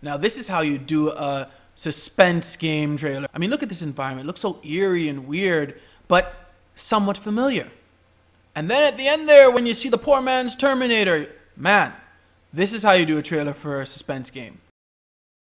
Now this is how you do a suspense game trailer. I mean, look at this environment. It looks so eerie and weird, but somewhat familiar. And then at the end there, when you see the poor man's Terminator, man, this is how you do a trailer for a suspense game.